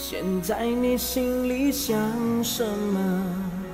现在你心里想什么？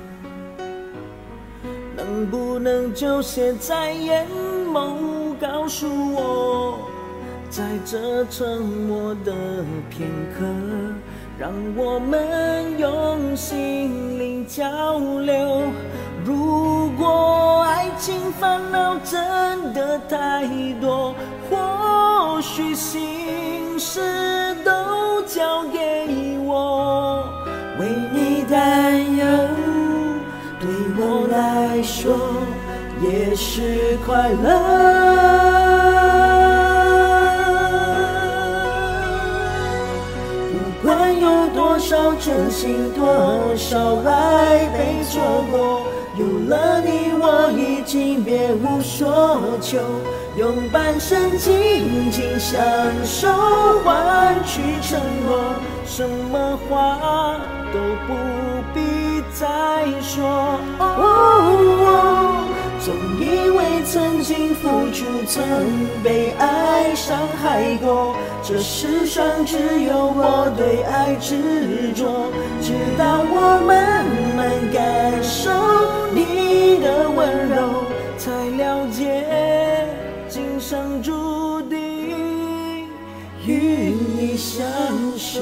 能不能就写在眼眸，告诉我，在这沉默的片刻，让我们用心灵交流。如果爱情烦恼真的太多，或许心事都交给我，为你担忧，对我来说也是快乐。不管有多少真心，多少爱被错过，有了你我已经别无所求，用半生静静相守，换取承诺，什么话都不必再说。总以为曾经付出，曾被爱伤害过，这世上只有我对爱执着，直到我慢慢感受你的温柔，才了解今生注定与你相守。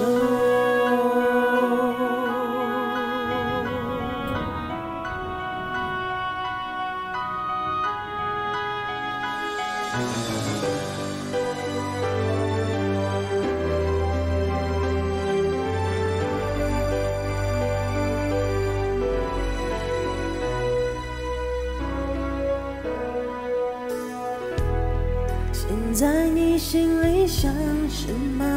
现在你心里想什么？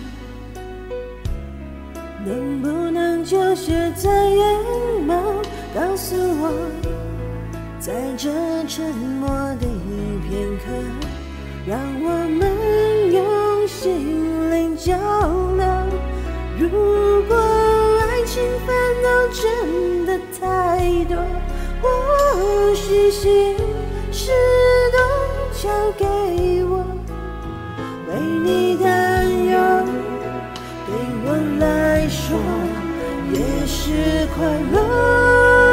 能不能就写在眼眸，告诉我，在这沉默的片刻，让我们用心灵交流。如果爱情烦恼真的太多，或许心事都交给我，为你担忧，对我来说也是快乐。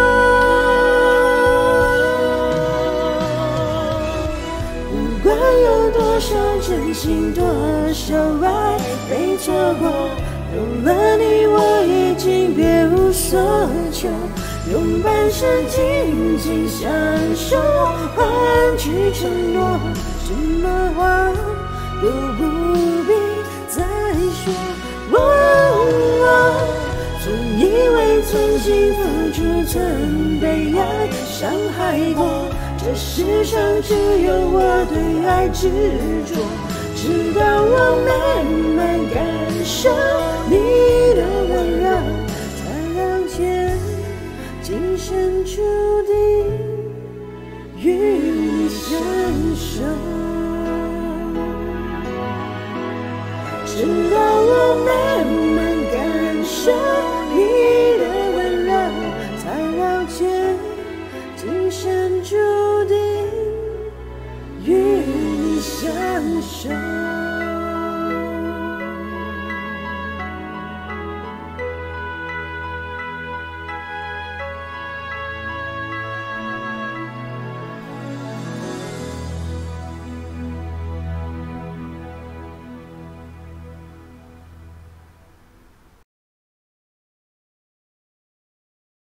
不管有多少真心，多少爱被错过，有了你我已经别无所求，用半生静静相守，换取承诺，什么话都不必再说。总以为曾经付出，曾被爱伤害过，这世上只有我对爱执着，直到我慢慢感受你的温柔，才了解今生注定与你相守。直到我慢慢感受